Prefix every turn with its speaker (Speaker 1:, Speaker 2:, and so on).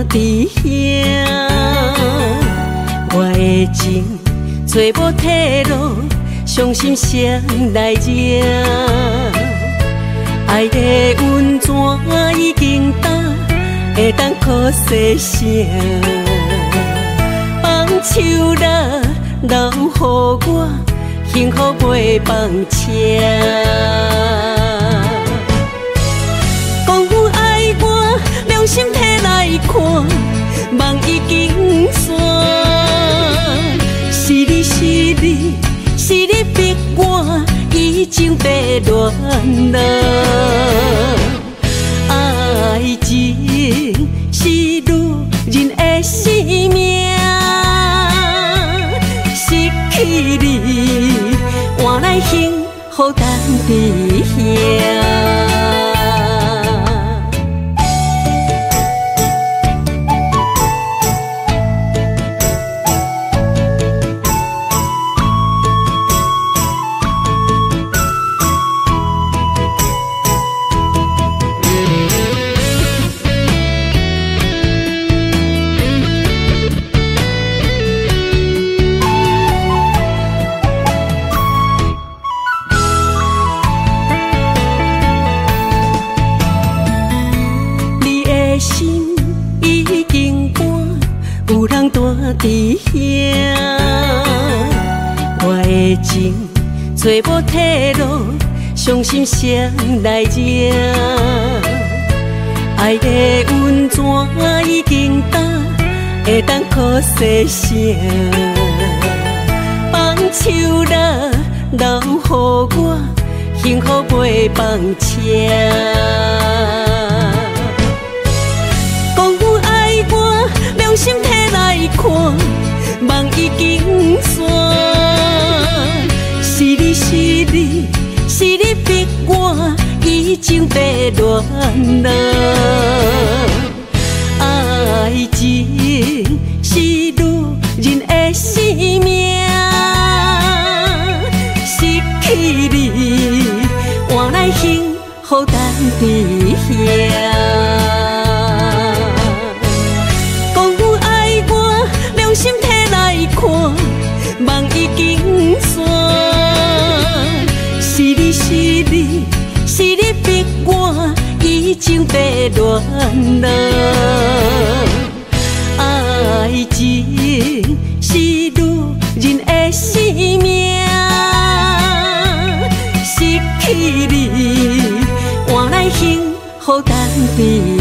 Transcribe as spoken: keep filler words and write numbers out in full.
Speaker 1: 伫遐，我的情找无退路，伤心谁来惹？爱的温泉已经干，会当靠细声，放手啦，留予我幸福袂放车。讲有爱我，良心摕来看，梦已经散。是你是你是你逼我已经被乱了，爱情是女人的生命，失去你换来幸福等伫遐。心已经搬，有人住伫遐，我的情找无退路，伤心谁来惹？爱的温泉已经干，会当靠细声，放手啦，留予我幸福袂放车。良心摕来看，梦已经散。是你是你是你逼我已经被乱了，爱情是女人的生命，失去你换来幸福等伫遐。心摕来看，梦已经散。是你是你是你逼我已经被乱了，爱情是女人的生命，失去你换来幸福等伫